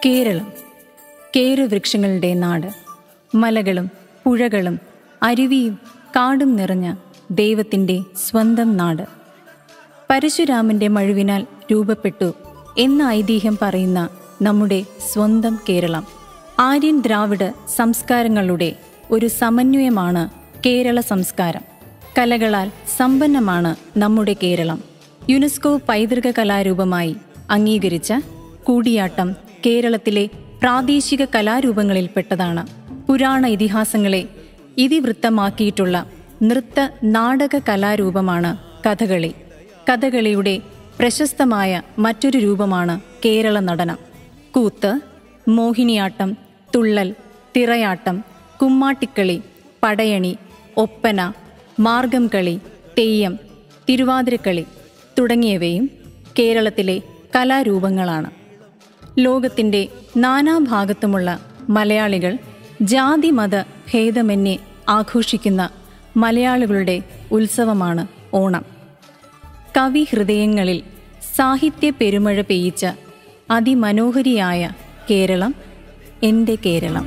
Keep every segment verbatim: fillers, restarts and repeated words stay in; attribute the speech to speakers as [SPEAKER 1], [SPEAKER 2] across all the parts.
[SPEAKER 1] കേരളം, കേരവൃക്ഷങ്ങളുടെ നാട്. മലകളും പുഴകളും അരുവിയും കാടും നിറഞ്ഞ ദൈവത്തിൻ്റെ സ്വന്തം നാട്. പരശുരാമൻ്റെ മഴുവിനാൽ രൂപപ്പെട്ടു എന്ന ഐതിഹ്യം പറയുന്ന നമ്മുടെ സ്വന്തം കേരളം. ആര്യൻ ദ്രാവിഡ സംസ്കാരങ്ങളുടെ ഒരു സമന്വയമാണ് കേരള സംസ്കാരം. കലകളാൽ സമ്പന്നമാണ് നമ്മുടെ കേരളം. യുനെസ്കോ പൈതൃക കലാരൂപമായി അംഗീകരിച്ച കൂടിയാട്ടം കേരളത്തിലെ പ്രാദേശിക കലാരൂപങ്ങളിൽപ്പെട്ടതാണ്. പുരാണ ഇതിഹാസങ്ങളെ ഇതിവൃത്തമാക്കിയിട്ടുള്ള നൃത്ത നാടക കലാരൂപമാണ് കഥകളി. കഥകളിയുടെ പ്രശസ്തമായ മറ്റൊരു രൂപമാണ് കേരള നടനം. കൂത്ത്, മോഹിനിയാട്ടം, തുള്ളൽ, തിറയാട്ടം, കുമ്മാട്ടിക്കളി, പടയണി, ഒപ്പന, മാർഗം കളി, തെയ്യം, തിരുവാതിരക്കളി തുടങ്ങിയവയും കേരളത്തിലെ കലാരൂപങ്ങളാണ്. ലോകത്തിൻ്റെ നാനാഭാഗത്തുമുള്ള മലയാളികൾ ജാതി മത ഭേദമന്യേ ആഘോഷിക്കുന്ന മലയാളികളുടെ ഉത്സവമാണ് ഓണം. കവി ഹൃദയങ്ങളിൽ സാഹിത്യ പെരുമഴ പെയ്യിച്ച അതിമനോഹരിയായ കേരളം എൻ്റെ കേരളം.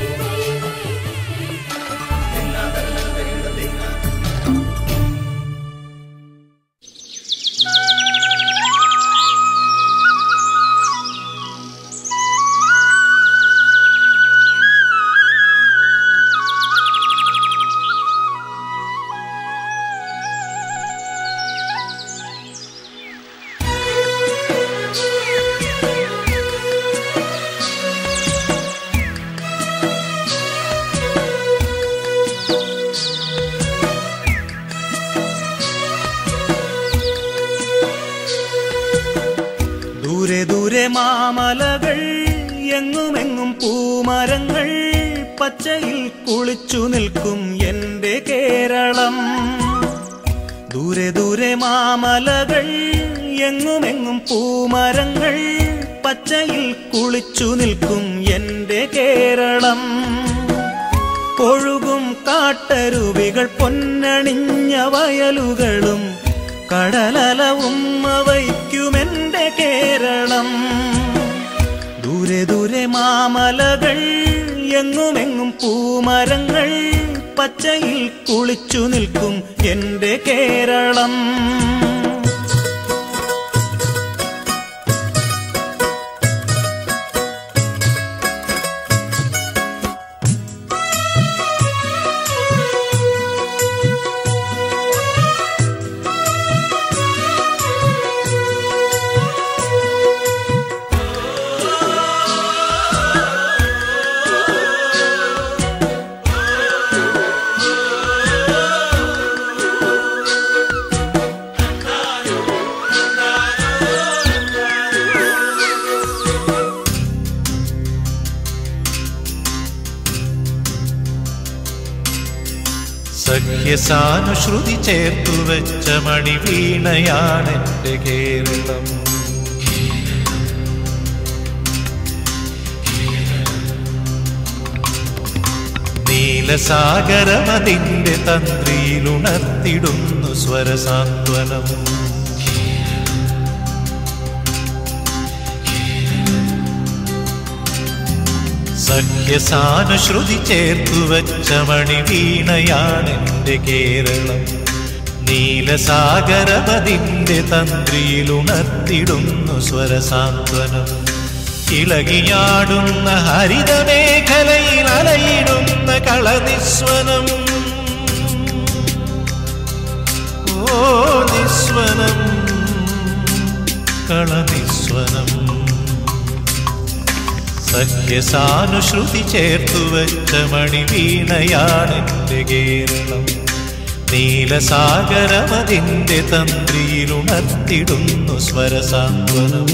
[SPEAKER 2] മാമലകൾ എങ്ങുമെങ്ങും പൂമരങ്ങൾ പച്ചയിൽ കുളിച്ചു നിൽക്കും എൻ്റെ കേരളം. ദൂരെ ദൂരെ മാമലകൾ എങ്ങുമെങ്ങും പൂമരങ്ങൾ പച്ചയിൽ കുളിച്ചു നിൽക്കും എൻ്റെ കേരളം. ഒഴുകും കാട്ടരുവികൾ പൊന്നണിഞ്ഞ വയലുകളും കടലലവും വയ്ക്കുമെൻ്റെ കേരളം. ദൂരെ ദൂരെ മാമലകൾ എങ്ങുമെങ്ങും പൂമരങ്ങൾ പച്ചയിൽ കുളിച്ചു നിൽക്കും എൻ്റെ കേരളം.
[SPEAKER 3] സഖ്യസാനുശ്രുതി ചേർത്തു വെച്ച മണിവീണയാണെൻ്റെ കേരളം. നീലസാഗരമതിൻ്റെ തന്ത്രിയിലുണർത്തിടുന്നു സ്വരസാന്ത്വനം. സഖ്യസാനുശ്രുതി ചേർത്തു വച്ച മണിവീണയാണെൻ്റെ കേരളം. നീലസാഗരപതിൻ്റെ തന്ത്രിയിലുണർത്തിടുന്നു സ്വരസാന്ത്വനം. ഇളകിയാടുന്ന ഹരിതമേഖലയിൽ അലയിടുന്ന കളനിസ്വനം. ഓ നിസ്വനം, കളനിസ്വനം. സഖ്യസാനുശ്രുതി ചേർത്തു വെച്ച മണിവീണയാണെൻ്റെ കേരളം. നീലസാഗരമതിൻ്റെ തന്ത്രിയിലുണർത്തിടുന്നു സ്വരസാന്ത്വനം.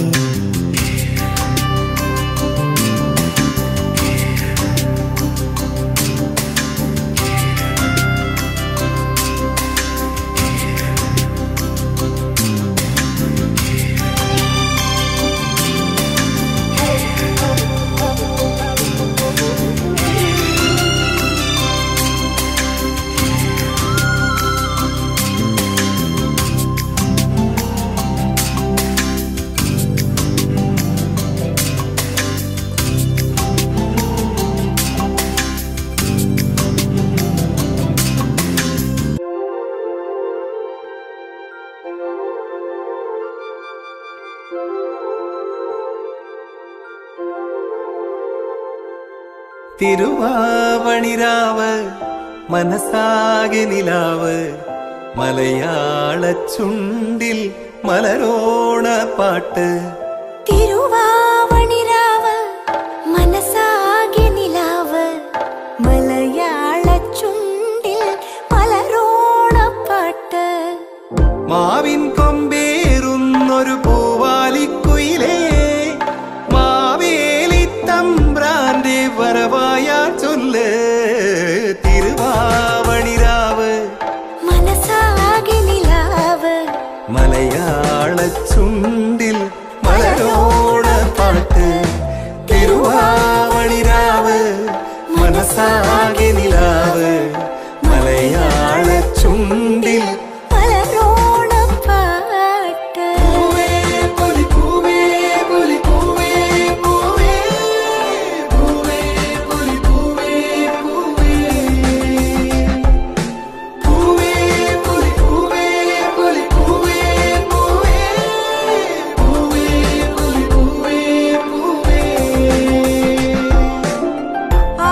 [SPEAKER 2] തിരുവാവണിരാവ് മനസാകെ നിലാവ് മലയാള ചുണ്ടിൽ മലരോണ പാട്ട്.
[SPEAKER 4] തിരുവാവണിരാവ് മനസാകെ നിലാവ് മലയാള ചുണ്ടിൽ മലരോണ പാട്ട്.
[SPEAKER 2] മാവിൻ കൊമ്പേറുന്നൊരു പൂവാലിക്കുയിലേ മാവേലി തമ്പ്രാന്റെ വരവായാ ചൊല്ല്. തിരുവാവണിരാവ്
[SPEAKER 4] മനസാകെ നിലാവ്
[SPEAKER 2] മലയാള ചുണ്ടിൽ മലരോണ പാട്ട്. തിരുവാവണിരാവ് മനസാകെ നിലാവ് മലയാള ചുണ്ടിൽ
[SPEAKER 4] മലരോണ പാട്ട്.
[SPEAKER 2] പൂവേ പൊലി പൂവേ പൊലി പൂവേ പൂവേ പൂവേ പൊലി പൂവേ പൂവേ പൂവേ പൊലി പൂവേ പൊലി പൂവേ പൂവേ പൂവേ പൊലി പൂവേ പൂവേ.
[SPEAKER 4] ആ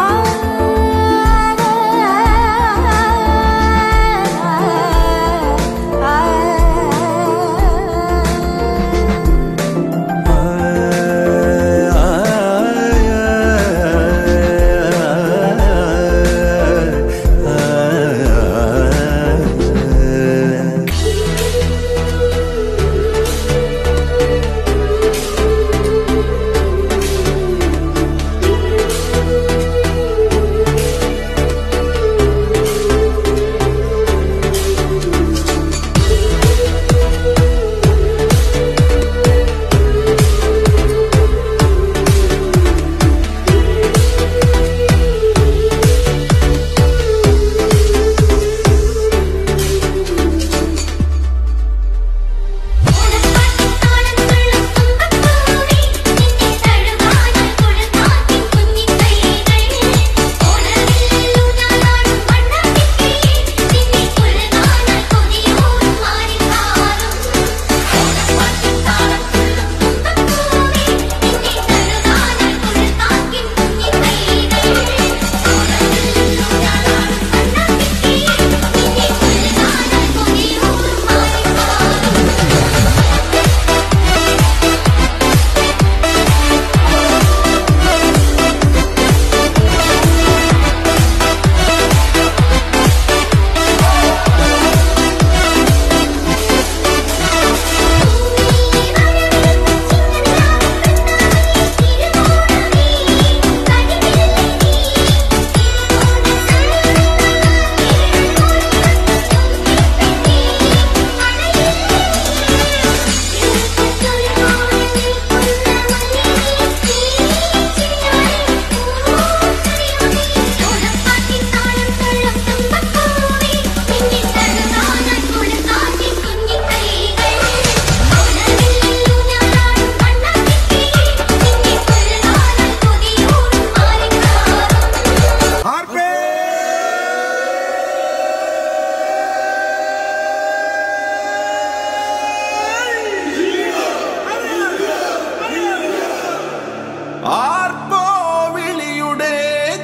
[SPEAKER 2] ആർപ്പോവിളിയുടെ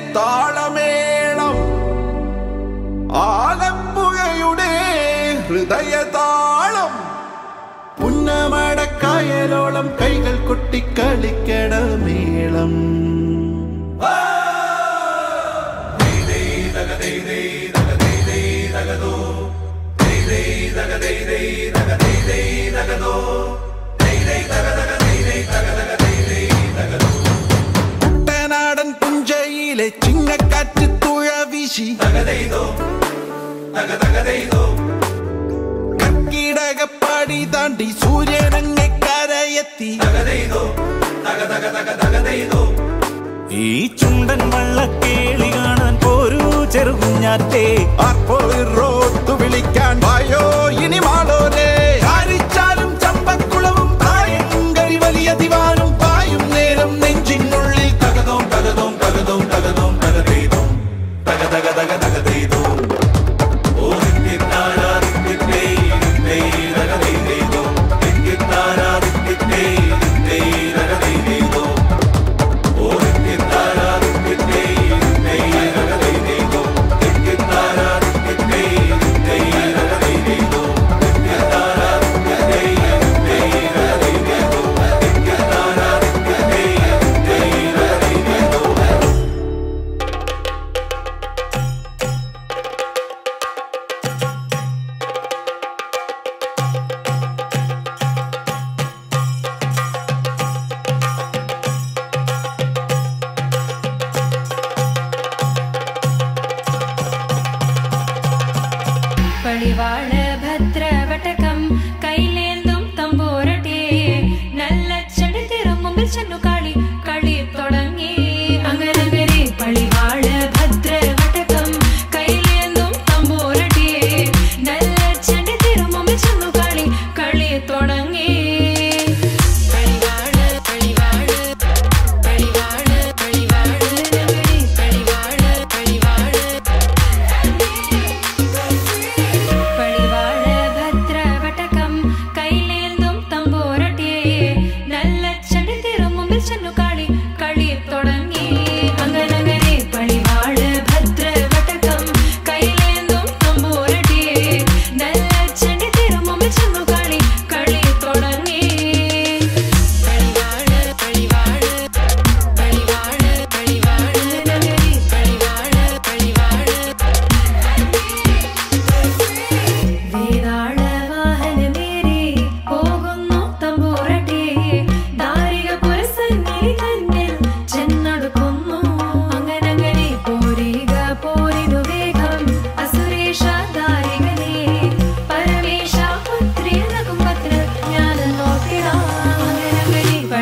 [SPEAKER 2] താളമേളം ആലപ്പുഴയുടെ ഹൃദയതാളം പുന്നമടക്കായലോളം കൈകൾ കൊട്ടിക്കളിക്കണ മേളം. കുട്ടനാടൻ പുഞ്ചയിലെ ചിങ്ങക്കാറ്റ് തുഴ വീശി കർക്കിടകപ്പാടി താണ്ടി സൂര്യനങ്ങെ കരയെത്തി. ഈ ചുണ്ടൻ വള്ളക്കേളി കാണാൻ പോരൂ ചെറുകുഞ്ഞാറ്റേ. ആർപ്പോട്ടു വിളിക്കാൻ വായോ ഇനി മാളോരേ. ആരിച്ചാലും ചമ്പക്കുളവും പ്രായങ്കരി വലിയ ദിവാനും പായും നേരം നെഞ്ചിനുള്ളിൽ തകതോം തകതോം തകതോം തകതോം തകതേതോം തക തക തക തകതേതോം. ഓ ദിക്കിത്താരാ ദിക്കിത്തേ ദിക്കിത്തേ തകതേതോം ദിക്കിത്താരാ ദിക്കിത്തേ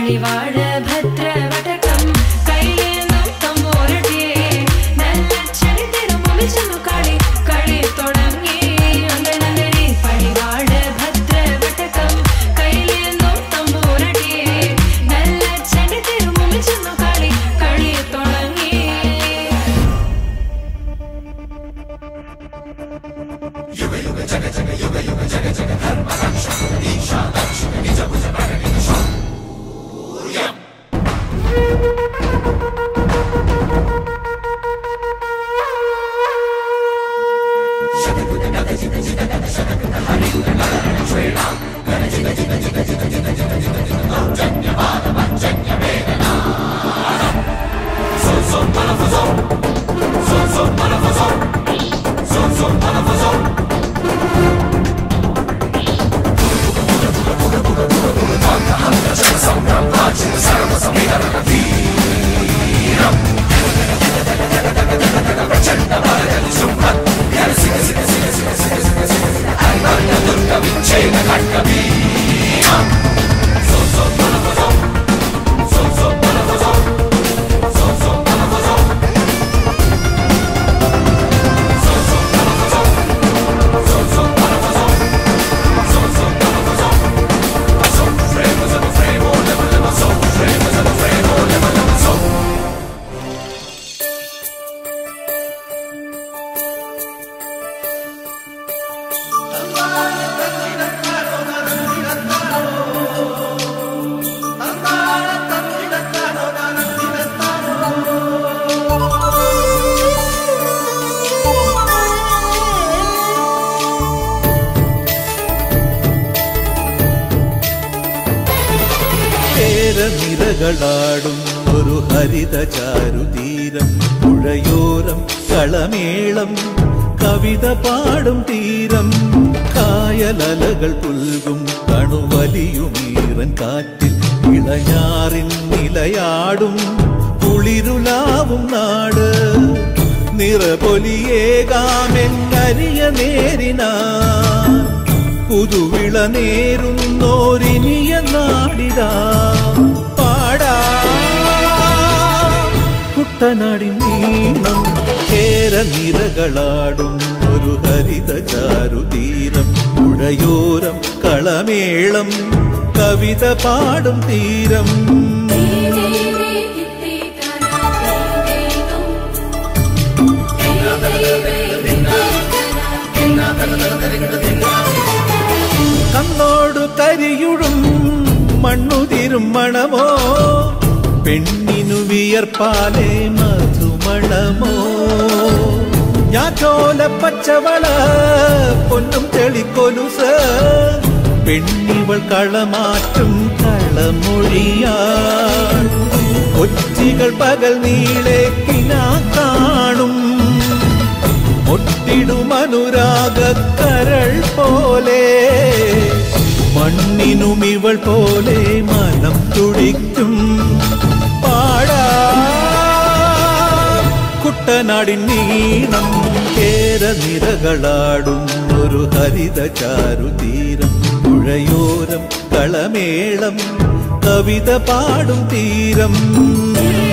[SPEAKER 5] പടിവാട് ഭദ്രവടകം കയ്യിലേന്തും തമ്പോരട്ടെ നല്ല ചെടി തിരുമുമ്പിൽ ചെന്നു കളി കളി തുടങ്ങി അങ്കണങ്ങളിൽ പടിവാട് ഭദ്രവടകം കയ്യിലേന്തും തമ്പോരട്ടെ നല്ല ചെടി തിരുമുമ്പിൽ ചെന്നു കളി കളി തുടങ്ങി. യുഗ യുഗ ജഗ ജഗ യുഗ യുഗ ജഗ ജഗ ധർമ്മ രക്ഷക ഈശാ ലക്ഷ്മി നിജ ഭുജ ഭരണി സൂര്യം. ശതകുത ഗത ജിഗ ജിഗ ഗത ശതകുത ഹരി ഗുണ ഗണ ശ്രീരാം ഗണ ജിഗ ജിഗ ജിഗ ജിഗ ജിഗ ജിഗ ജിഗ ജിഗ ദൗർജന്യവാദ മഞ്ജന്യ വേദന സോ സോ മനഫസോ സോ സോ മനഫസോ സോ സോ മനഫസോ.
[SPEAKER 3] നിരകളാടും ഒരു ഹരിത ചാരുതീരം പുഴയോരം കളമേളം കവിത പാടും തീരം കായലലകൾ പുൽകും കണുവലിയുമീറൻ കാറ്റിൽ ഇളഞ്ഞാറിൻ നിലയാടും കുളിരുലാവും നാട് നിറപൊലിയേകാമെന്നരിയ നേരിനാ പുതുവിള നേരുന്നോരിനിയ നാടിതാ പാടാ കുട്ടനാടിൻ നീണം കേര നിരകളാടും ഒരു ഹരിത ചാരുതീരം പുഴയോരം കളമേളം കവിത പാടും തീരം. കണ്ണോടു കരിയുടും മണ്ണുതിരും മണമോ പെണ്ണിനു വിയർപ്പാലേ മധുമണമോ ഞാറ്റോല പച്ചവള പൊന്നും തെളിക്കൊലുസ് പെണ്ണിവൾ കളമാറ്റും കളമൊഴിയാ കൊച്ചികൾ പകൽ നീളെ കിനാ കാണും ഒട്ടിടും അനുരാഗ കരൾ പോലെ മണ്ണിനും ഇവൾ പോലെ മനം തുടിക്കും പാടാ കുട്ടനാടിൻ നീണം കേര നിരകളാടും ഒരു ഹരിത ചാരുതീരം പുഴയോരം കളമേളം കവിത പാടും തീരം.